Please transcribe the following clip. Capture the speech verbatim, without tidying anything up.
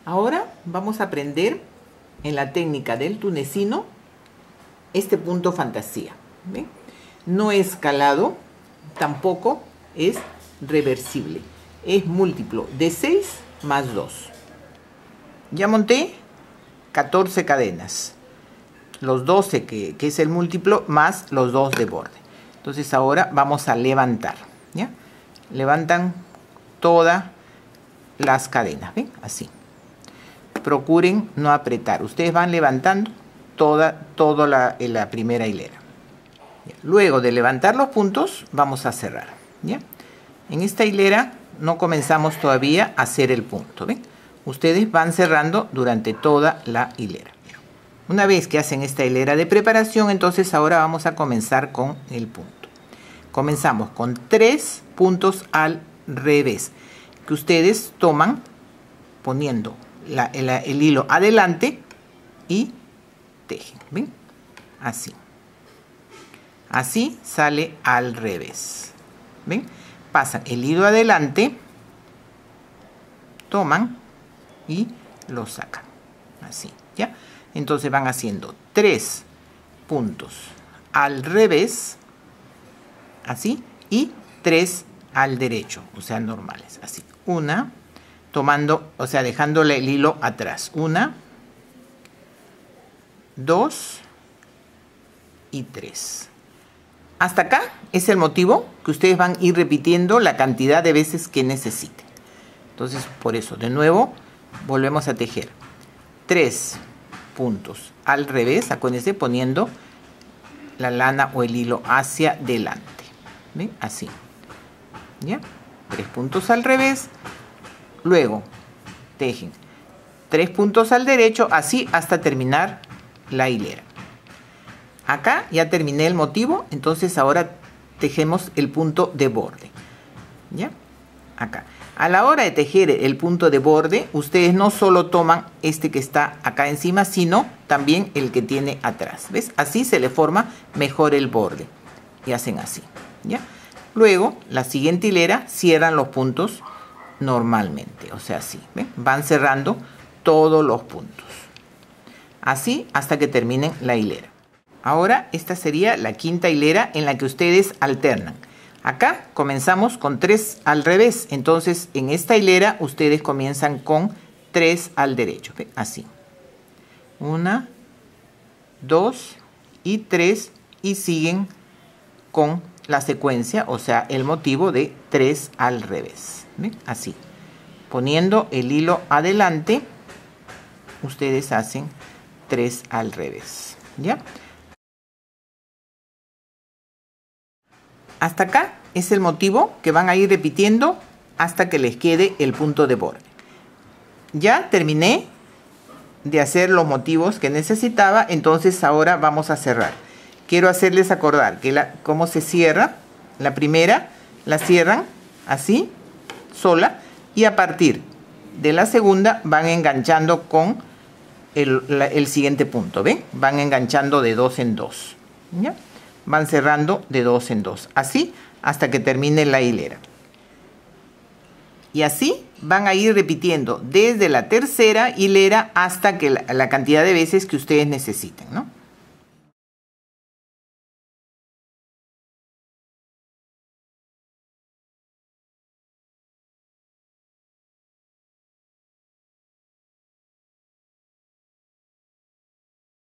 Ahora vamos a aprender en la técnica del tunecino este punto fantasía. ¿Ven? No es calado, tampoco es reversible. Es múltiplo de seis más dos. Ya monté catorce cadenas. Los doce que, que es el múltiplo más los dos de borde. Entonces ahora vamos a levantar. ¿Ya? Levantan todas las cadenas. ¿Ven? Así. Procuren no apretar. Ustedes van levantando toda, toda la, la primera hilera. ¿Ya? Luego de levantar los puntos, vamos a cerrar. ¿Ya? En esta hilera no comenzamos todavía a hacer el punto. ¿Ven? Ustedes van cerrando durante toda la hilera. Una vez que hacen esta hilera de preparación, entonces ahora vamos a comenzar con el punto. Comenzamos con tres puntos al revés, que ustedes toman poniendo la, el, el hilo adelante y tejen. ¿Ven? Así. Así sale al revés. ¿Ven? Pasan el hilo adelante, toman y lo sacan. Así, ¿ya? Entonces van haciendo tres puntos al revés, así, y tres al derecho, o sea, normales, así. Una, tomando, o sea, dejándole el hilo atrás. Una, dos y tres. Hasta acá es el motivo que ustedes van a ir repitiendo la cantidad de veces que necesiten. Entonces, por eso, de nuevo, volvemos a tejer tres puntos al revés, acuérdense, poniendo la lana o el hilo hacia delante. ¿Ven? Así. ¿Ya? Tres puntos al revés. Luego, tejen tres puntos al derecho, así hasta terminar la hilera. Acá ya terminé el motivo, entonces ahora tejemos el punto de borde. ¿Ya? Acá. A la hora de tejer el punto de borde, ustedes no solo toman este que está acá encima, sino también el que tiene atrás. ¿Ves? Así se le forma mejor el borde. Y hacen así. ¿Ya? Luego, la siguiente hilera, cierran los puntos normalmente. O sea, así. ¿Ven? Van cerrando todos los puntos. Así hasta que terminen la hilera. Ahora, esta sería la quinta hilera en la que ustedes alternan. Acá comenzamos con tres al revés, entonces en esta hilera ustedes comienzan con tres al derecho, ¿ve? Así. Una, dos y tres y siguen con la secuencia, o sea, el motivo de tres al revés, ¿ve? Así. Poniendo el hilo adelante, ustedes hacen tres al revés, ¿ya? Hasta acá es el motivo que van a ir repitiendo hasta que les quede el punto de borde. Ya terminé de hacer los motivos que necesitaba, entonces ahora vamos a cerrar. Quiero hacerles acordar que la, cómo se cierra. La primera la cierran así, sola, y a partir de la segunda van enganchando con el, la, el siguiente punto. ¿Ven? Van enganchando de dos en dos. ¿Ya? Van cerrando de dos en dos, así hasta que termine la hilera. Y así van a ir repitiendo desde la tercera hilera hasta que la, la cantidad de veces que ustedes necesiten, ¿no?